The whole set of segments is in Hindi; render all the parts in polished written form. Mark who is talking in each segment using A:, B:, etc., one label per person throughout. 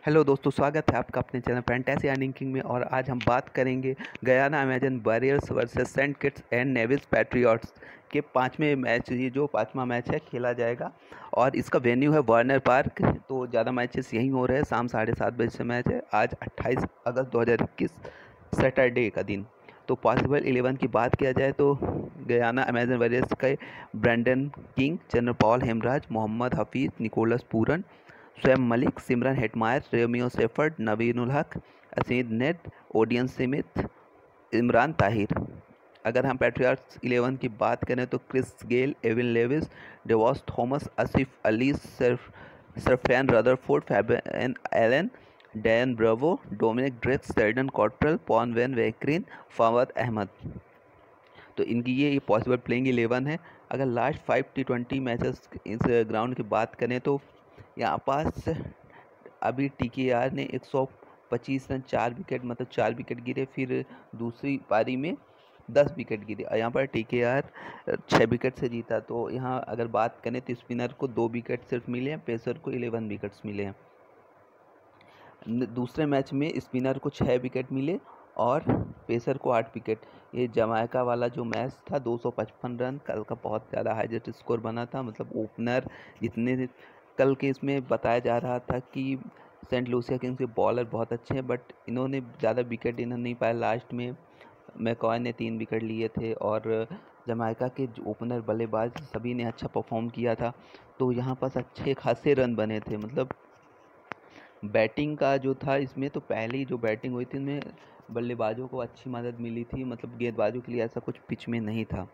A: हेलो दोस्तों, स्वागत है आपका अपने चैनल फैंटेसी अर्निंग किंग में। और आज हम बात करेंगे Guyana Amazon Warriors versus Saint Kitts and Nevis Patriots के पाँचवें मैच। ये जो पाँचवा मैच है खेला जाएगा और इसका वेन्यू है वार्नर पार्क। तो ज़्यादा मैचेस यहीं हो रहे हैं। शाम 7:30 बजे से मैच है। आज 28 अगस्त 2021 सैटरडे का दिन। तो पॉसिबल 11 की बात किया जाए तो गयाना अमेजन वॉरियर्स के Brandon King, Chandrapaul Hemraj, Mohammad Hafeez, Nicholas Pooran, Shoaib Malik, Shimron Hetmyer, Romeo Shepherd, Naveen ul Haq, असीद नेट, ओडियन स्मिथ, इमरान ताहिर। अगर हम पैट्रियट्स 11 की बात करें तो Chris Gayle, Evin Lewis, Devon Thomas, Asif Ali, Sherfane Rutherford, Fabian Allen, Dan Bravo, Dominic Drakes, Sheldon Cottrell, Paul van Meekeren, Fawad Ahmed. तो इनकी ये पॉसिबल प्लेइंग 11 है। अगर लास्ट 5 T20 मैचेस इस ग्राउंड की बात करें तो यहाँ पास अभी TKR ने 125 रन, 4 विकेट, मतलब 4 विकेट गिरे। फिर दूसरी पारी में 10 विकेट गिरे और यहाँ पर TKR 6 विकेट से जीता। तो यहाँ अगर बात करें तो स्पिनर को 2 विकेट सिर्फ मिले हैं, पेसर को 11 विकेट्स मिले हैं। दूसरे मैच में स्पिनर को 6 विकेट मिले और पेसर को 8 विकेट। ये जमाइका वाला जो मैच था 255 रन कल का बहुत ज़्यादा हाईएस्ट स्कोर बना था। मतलब ओपनर जितने कल के इसमें बताया जा रहा था कि सेंट लूसिया किंग्स के बॉलर बहुत अच्छे हैं, बट इन्होंने ज़्यादा विकेट इन्होंने नहीं पाया। लास्ट में मैकॉय ने 3 विकेट लिए थे और जमाइका के ओपनर बल्लेबाज सभी ने अच्छा परफॉर्म किया था। तो यहाँ पास अच्छे खासे रन बने थे। मतलब बैटिंग का जो था इसमें, तो पहले ही जो बैटिंग हुई थी इसमें बल्लेबाजों को अच्छी मदद मिली थी। मतलब गेंदबाजों के लिए ऐसा कुछ पिच में नहीं था।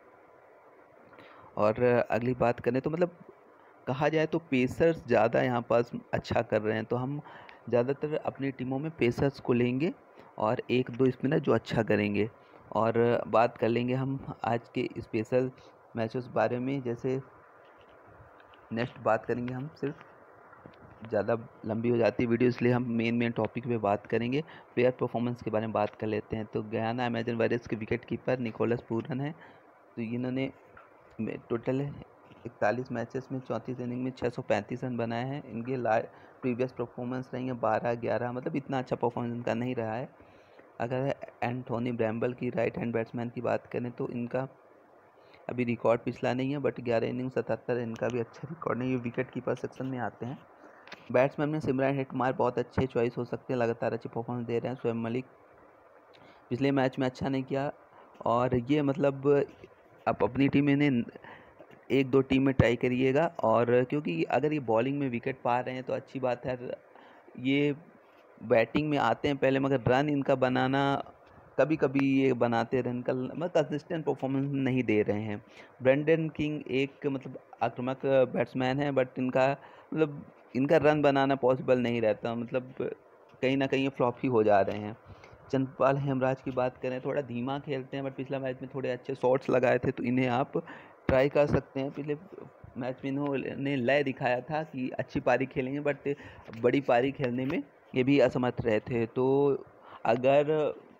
A: और अगली बात करें तो मतलब कहा जाए तो पेसर्स ज़्यादा यहाँ पास अच्छा कर रहे हैं। तो हम ज़्यादातर अपनी टीमों में पेसर्स को लेंगे और 1-2 स्पिनर जो अच्छा करेंगे। और बात कर लेंगे हम आज के स्पेशल मैचेस बारे में। जैसे नेक्स्ट बात करेंगे हम, सिर्फ ज़्यादा लंबी हो जाती है वीडियो, इसलिए हम मेन टॉपिक पे बात करेंगे। प्लेयर परफॉर्मेंस के बारे में बात कर लेते हैं। तो गयाना अमेजन वॉरियर्स के विकेट कीपर निकोलस पूरन है। तो इन्होंने टोटल 41 मैचेस में 34 इनिंग में 635 रन बनाए हैं। इनके प्रीवियस परफॉर्मेंस रही है 12-11, मतलब इतना अच्छा परफॉर्मेंस इनका नहीं रहा है। अगर एंथोनी ब्रैम्बल की राइट हैंड बैट्समैन की बात करें तो इनका अभी रिकॉर्ड पिछला नहीं है, बट 11 इनिंग 77 इनका भी अच्छा रिकॉर्ड नहीं। ये विकेट कीपर सेक्शन में आते हैं। बैट्समैन में सिमरन हेटमायर बहुत अच्छे चॉइस हो सकते हैं, लगातार अच्छे परफॉर्मेंस दे रहे हैं। शोएब मलिक पिछले मैच में अच्छा नहीं किया और ये मतलब आप अपनी टीम में इन्हें 1-2 टीम में ट्राई करिएगा। और क्योंकि अगर ये बॉलिंग में विकेट पा रहे हैं तो अच्छी बात है। ये बैटिंग में आते हैं पहले, मगर रन इनका बनाना कभी कभी ये बनाते रन कल, मतलब कंसिस्टेंट परफॉर्मेंस नहीं दे रहे हैं। ब्रेंडन किंग एक मतलब आक्रामक बैट्समैन है, बट इनका रन बनाना पॉसिबल नहीं रहता। मतलब कहीं ना कहीं ये फ्लॉप ही हो जा रहे हैं। चंद्रपाल हेमराज की बात करें, थोड़ा धीमा खेलते हैं, बट पिछला मैच में थोड़े अच्छे शॉट्स लगाए थे, तो इन्हें आप ट्राई कर सकते हैं। पिछले मैच में इन्होंने लय दिखाया था कि अच्छी पारी खेलेंगे, बट बड़ी पारी खेलने में ये भी असमर्थ रहे थे। तो अगर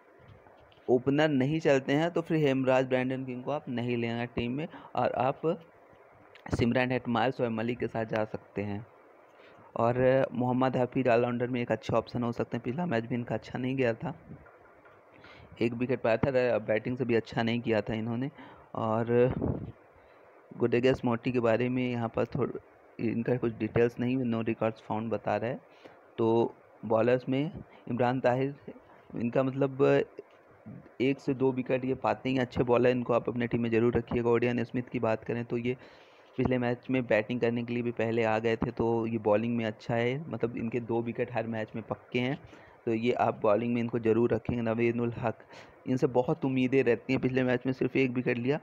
A: ओपनर नहीं चलते हैं तो फिर हेमराज ब्रेंडन किंग को आप नहीं लेना टीम में और आप सिमरन हेटमायर, शोएब मलिक के साथ जा सकते हैं। और मोहम्मद हफीज ऑलराउंडर में एक अच्छा ऑप्शन हो सकते हैं। पिछला मैच भी इनका अच्छा नहीं गया था, 1 विकेट पाया था, बैटिंग से भी अच्छा नहीं किया था इन्होंने। और गुडेगस मोटी के बारे में यहाँ पर इनका कुछ डिटेल्स नहीं, नो रिकॉर्ड्स फाउंड बता रहा है। तो बॉलर्स में इमरान ताहिर, इनका मतलब 1 से 2 विकेट ये पाते हैं, अच्छे बॉलर, इनको आप अपने टीम में ज़रूर रखिएगा। ओडियन स्मिथ की बात करें तो ये पिछले मैच में बैटिंग करने के लिए भी पहले आ गए थे, तो ये बॉलिंग में अच्छा है। मतलब इनके 2 विकेट हर मैच में पक्के हैं, तो ये आप बॉलिंग में इनको ज़रूर रखेंगे। नवीन उल हक, इनसे बहुत उम्मीदें रहती हैं। पिछले मैच में सिर्फ 1 विकेट लिया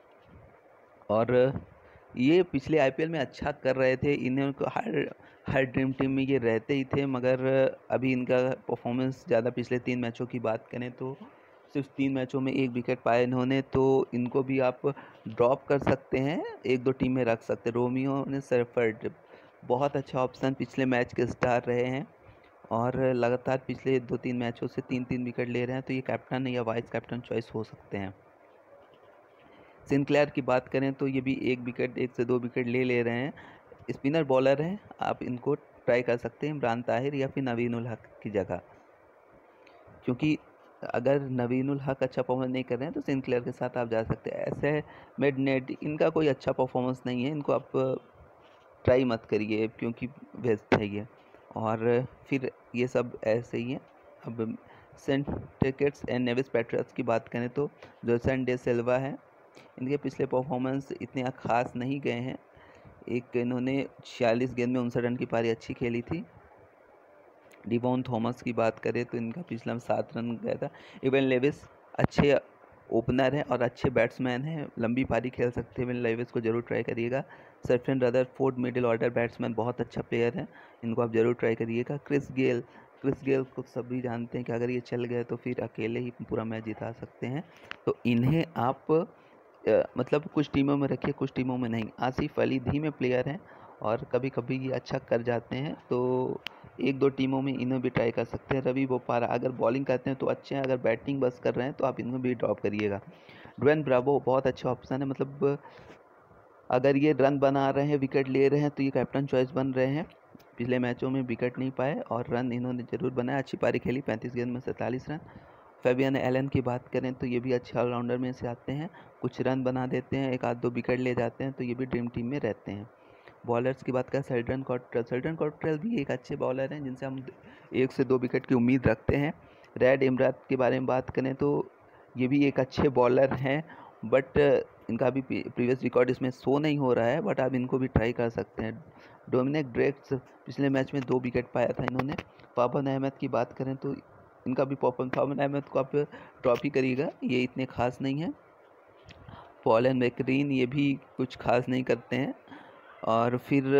A: और ये पिछले IPL में अच्छा कर रहे थे। इन्हें हर ड्रीम टीम में ये रहते ही थे, मगर अभी इनका परफॉर्मेंस ज़्यादा, पिछले 3 मैचों की बात करें तो सिर्फ 3 मैचों में 1 विकेट पाए इन्होंने। तो इनको भी आप ड्रॉप कर सकते हैं, 1-2 टीम में रख सकते हैं। रोमियो ने शेफर्ड बहुत अच्छा ऑप्शन, पिछले मैच के स्टार रहे हैं और लगातार पिछले 2-3 मैचों से 3-3 विकेट ले रहे हैं। तो ये कैप्टन या वाइस कैप्टन चॉइस हो सकते हैं। सिनक्लेयर की बात करें तो ये भी 1 से 2 विकेट ले रहे हैं। स्पिनर बॉलर हैं, आप इनको ट्राई कर सकते हैं इमरान ताहिर या फिर नवीन उल हक की जगह, क्योंकि अगर नवीन उल हक अच्छा परफॉर्मेंस नहीं कर रहे हैं तो सिंक्लेयर के साथ आप जा सकते हैं। ऐसे मिडनेट इनका कोई अच्छा परफॉर्मेंस नहीं है, इनको आप ट्राई मत करिए क्योंकि वेस्ट है ये। और फिर ये सब ऐसे ही है। अब Saint Kitts and Nevis Patriots की बात करें तो जोसन डे सिल्वा है, इनके पिछले परफॉर्मेंस इतने ख़ास नहीं गए हैं। एक इन्होंने 46 गेंद में 59 रन की पारी अच्छी खेली थी। डिवॉन थॉमस की बात करें तो इनका पिछला 7 रन गया था। इवन लेविस अच्छे ओपनर हैं और अच्छे बैट्समैन हैं, लंबी पारी खेल सकते हैं। इवन लेविस को जरूर ट्राई करिएगा। Sherfane Rutherford middle order batsman बहुत अच्छा प्लेयर है, इनको आप ज़रूर ट्राई करिएगा। क्रिस गेल को सभी जानते हैं कि अगर ये चल गए तो फिर अकेले ही पूरा मैच जिता सकते हैं, तो इन्हें आप मतलब कुछ टीमों में रखिए, कुछ टीमों में नहीं। आसिफ अली धीमे प्लेयर हैं और कभी कभी ये अच्छा कर जाते हैं, तो एक दो टीमों में इन्हें भी ट्राई कर सकते हैं। रवि बोपारा अगर बॉलिंग करते हैं तो अच्छे हैं, अगर बैटिंग बस कर रहे हैं तो आप इन्हें भी ड्रॉप करिएगा। ड्वेन ब्रावो बहुत अच्छा ऑप्शन है, मतलब अगर ये रन बना रहे हैं, विकेट ले रहे हैं तो ये कैप्टन चॉइस बन रहे हैं। पिछले मैचों में विकेट नहीं पाए और रन इन्होंने ज़रूर बनाया, अच्छी पारी खेली, 35 गेंद में 47 रन। फेबियन एलन की बात करें तो ये भी अच्छे ऑलराउंडर में से आते हैं, कुछ रन बना देते हैं, एक आध दो विकेट ले जाते हैं, तो ये भी ड्रीम टीम में रहते हैं। बॉलर्स की बात करें सेल्डन कॉट्रेल भी एक अच्छे बॉलर हैं जिनसे हम 1 से 2 विकेट की उम्मीद रखते हैं। रेड इमरात के बारे में बात करें तो ये भी एक अच्छे बॉलर हैं, बट इनका अभी प्रीवियस रिकॉर्ड इसमें शो नहीं हो रहा है, बट आप इनको भी ट्राई कर सकते हैं। डोमिनिक ड्रेक्स पिछले मैच में 2 विकेट पाया था इन्होंने। पावन अहमद की बात करें तो इनका भी पावन अहमद को आप ट्रॉफी करिएगा, ये इतने खास नहीं है। पॉल एंड मैकरीन ये भी कुछ खास नहीं करते हैं और फिर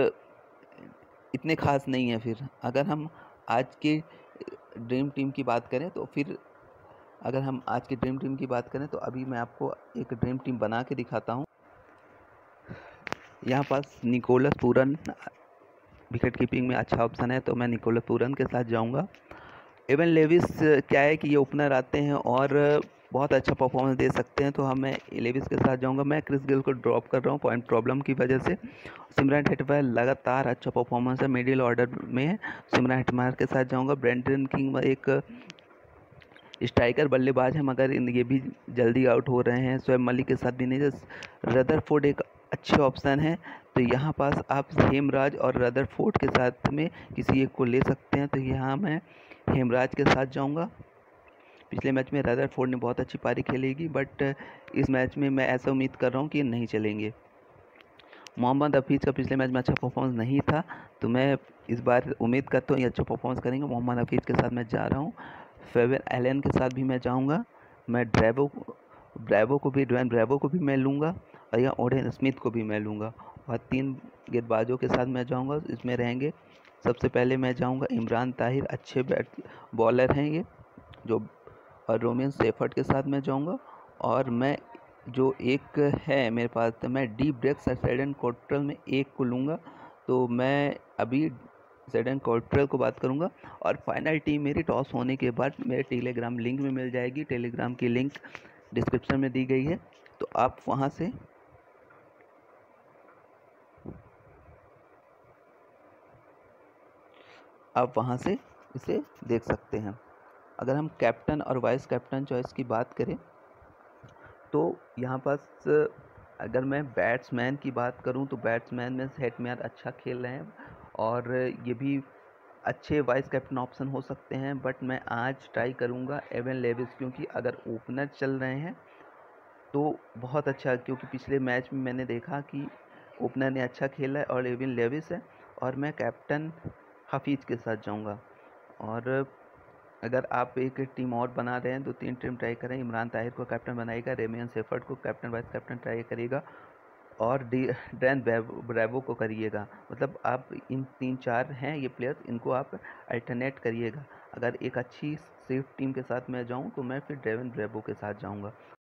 A: इतने खास नहीं है। फिर अगर हम आज की ड्रीम टीम की बात करें तो फिर अगर हम आज की ड्रीम टीम की बात करें तो अभी मैं आपको एक ड्रीम टीम बना के दिखाता हूँ। यहाँ पास निकोलस पूरन विकेट कीपिंग में अच्छा ऑप्शन है, तो मैं निकोलस पूरन के साथ जाऊँगा। एवन लेविस क्या है कि ये ओपनर आते हैं और बहुत अच्छा परफॉर्मेंस दे सकते हैं, तो मैं लेविस के साथ जाऊंगा। मैं क्रिस गेल को ड्रॉप कर रहा हूँ पॉइंट प्रॉब्लम की वजह से। सिमरन हेटमायर लगातार अच्छा परफॉर्मेंस है, मिडिल ऑर्डर में सिमरन हेटमायर के साथ जाऊंगा। ब्रेंडन किंग एक स्ट्राइकर बल्लेबाज है मगर ये भी जल्दी आउट हो रहे हैं। शोएब मलिक के साथ भी नहीं। रदरफोर्ड एक अच्छे ऑप्शन है, तो यहाँ पास आप हेमराज और रदरफोर्ड के साथ में किसी एक को ले सकते हैं, तो यहाँ मैं हेमराज के साथ जाऊंगा। पिछले मैच में रदरफोर्ड ने बहुत अच्छी पारी खेलेगी, बट इस मैच में मैं ऐसा उम्मीद कर रहा हूँ कि ये नहीं चलेंगे। मोहम्मद हफीज़ का पिछले मैच में अच्छा परफॉर्मेंस नहीं था, तो मैं इस बार उम्मीद करता हूँ ये अच्छा परफॉर्मेंस करेंगे। मोहम्मद हफीज़ के साथ मैं जा रहा हूँ। फेबियन एलन के साथ भी मैं जाऊँगा। मैं ड्वेन ब्रेवो को भी मैं लूँगा और या ओडेन स्मिथ को भी मैं लूँगा। और 3 गेंदबाजों के साथ मैं जाऊँगा, इसमें रहेंगे। सबसे पहले मैं जाऊँगा इमरान ताहिर, अच्छे बॉलर हैं ये जो, और रोमियन सेफर्ड के साथ मैं जाऊंगा। और मैं जो एक है मेरे पास, तो मैं डी ब्रेक्स और सेडन कॉट्रेल में एक को लूँगा, तो मैं अभी सेडन कॉट्रेल को बात करूँगा। और फाइनल टीम मेरी टॉस होने के बाद मेरे टेलीग्राम लिंक में मिल जाएगी। टेलीग्राम की लिंक डिस्क्रिप्शन में दी गई है, तो आप वहाँ से इसे देख सकते हैं। अगर हम कैप्टन और वाइस कैप्टन चॉइस की बात करें तो यहाँ पास अगर मैं बैट्समैन की बात करूँ तो बैट्समैन में हेटमेयर अच्छा खेल रहे हैं और ये भी अच्छे वाइस कैप्टन ऑप्शन हो सकते हैं, बट मैं आज ट्राई करूँगा एवन लेविस, क्योंकि अगर ओपनर चल रहे हैं तो बहुत अच्छा, क्योंकि पिछले मैच में मैंने देखा कि ओपनर ने अच्छा खेला है और एवन लेविस है। और मैं कैप्टन हफीज़ के साथ जाऊँगा। और अगर आप एक टीम और बना रहे हैं तो 3 टीम ट्राई करें। इमरान ताहिर को कैप्टन बनाएगा, रेमियन सेफर्ड को कैप्टन वाइस कैप्टन ट्राई करिएगा और ड्वेन ब्रेवो को करिएगा। मतलब आप इन 3-4 हैं ये प्लेयर्स, इनको आप अल्टरनेट करिएगा। अगर एक अच्छी सेफ टीम के साथ मैं जाऊं तो मैं फिर ड्वेन ब्रेवो के साथ जाऊंगा।